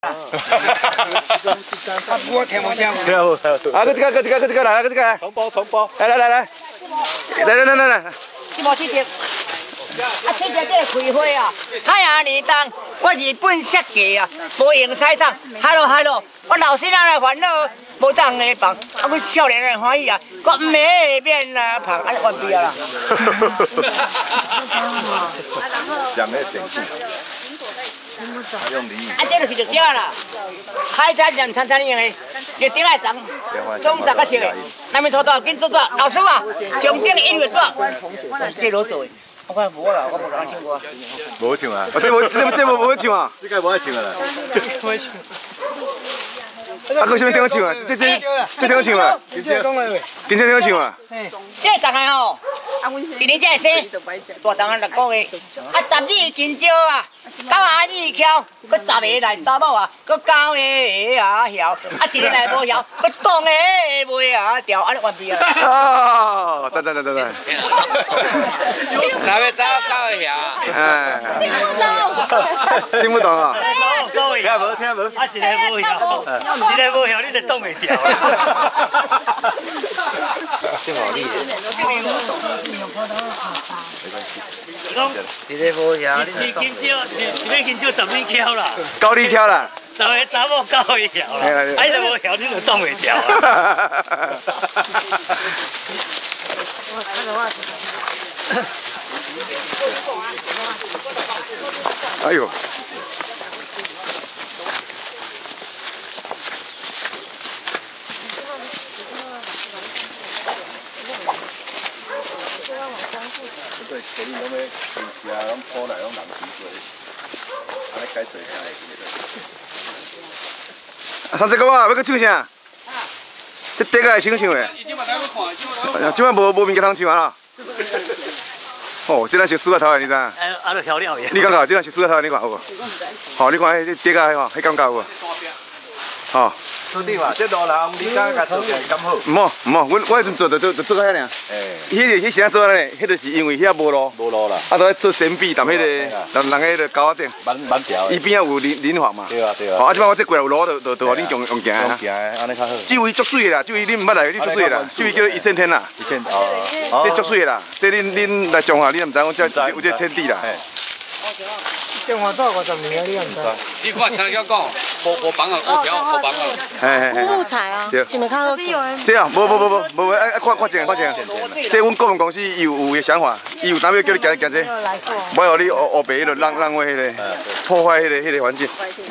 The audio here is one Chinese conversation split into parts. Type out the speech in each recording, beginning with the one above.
我听不见。 啊，这个来，这个。 同胞。 来。 这无去听。啊，这个开会啊，海洋年当，我日本设计啊，无用彩厂。Hello， 我老师仔来烦恼，无当个房，啊，阮少年人欢喜啊，我唔会变啊胖，安尼完毕啊啦。 讲的典故。用俚语。 啊，这就是就对啦，海产店餐用的，就顶来长，中十个色的，那边拖紧做纸，老师啊，上顶音乐纸，这罗做的。我看无啦，我无敢唱歌。 无唱啊？ 这无唱啊？ 这个无爱唱啊啦。 啊，佮什么顶唱啊？这顶唱啊？真顶唱啊？ 这个长的吼，一年才会生，大长啊6个月，啊12个金蕉啊，9阿姨翘，佮10个来查某啊，佮9个啊晓，啊一个来无晓，佮当个袂啊调，安尼完毕啊。 啊，赞。 3个早9个晓。 哎。听不懂啊？ 听无。啊，一个无晓，你就当袂调。 这好厉害。一个无晓， 一斤少10米翘啦。 9里翘啦。 10个查某9个晓啦，啊，你无晓，你就当袂调啊。 哎呦！ 对，肯定拢要是啊，拢铺来拢人水做，安尼改做下来啊，三叔公啊，要去唱啥？这第个会唱诶。即摆无物件通唱啊。哦，这咱是输个头诶，你知影？ 啊，都调料嘅。 你感觉这咱是输个头，你看有无？好，你看迄第个吼，迄感觉有无？吼。 兄弟嘛，这路人你敢甲做起来敢好？ 唔好，我迄阵做到遐尔。迄时阵做咧，迄就是因为遐无路。 无路啦。 啊，都做神秘，踮迄个人迄个高顶。 蛮调。 伊边仔有林房嘛。 对啊。 哦，啊，即摆我这过来有路，就互恁用行啊。 行安尼较好。 这位足水啦，这位恁毋捌来，你足水啦。这位叫一线天啦。 一线哦。 这足水啦，这恁来中华，你毋知讲这有这天地啦。 电话到50年啊，你也唔知。 你看听人讲，无房啊，有条无房啊。 木材啊，是咪看到？ 这啊，无，看正。这阮顾问公司伊有个想法，伊有当要叫你行这，无互你黑白迄个浪费迄个，破坏迄个环境。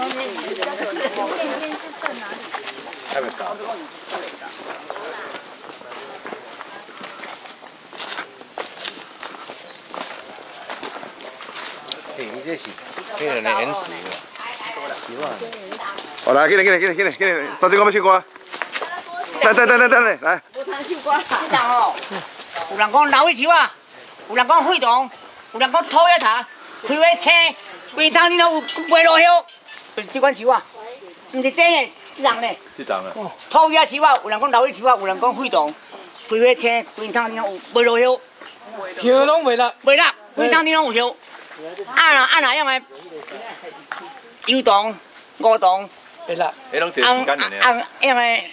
对，你这是这个人水嘛，习惯。 哦，来，紧来，三叔公要唱歌。等，来。 无通唱歌啦。人哦，有人讲老尾树啊，有人讲废洞，有人讲土叶塔，开花青，规汤里拢有卖落叶，就是这款树啊，毋是真诶，这人呢。 这张啊。 土叶树啊，有人讲老尾树啊，有人讲废洞，开花青，规汤里拢有卖落叶。 叶拢袂落。 袂落，规汤里拢有叶。啊哪样诶？油洞、梧洞。 会啦，迄拢一个时间的呢。 样诶，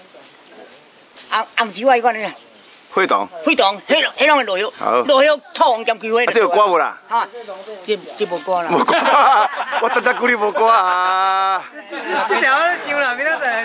红树啊，迄款呢？ 会懂。 迄拢会落叶，落叶土黄兼开花。 啊，这有歌无啦？ 哈，这无歌啦。 无歌，我等鼓你无歌啊。 这条我想啦，明仔载来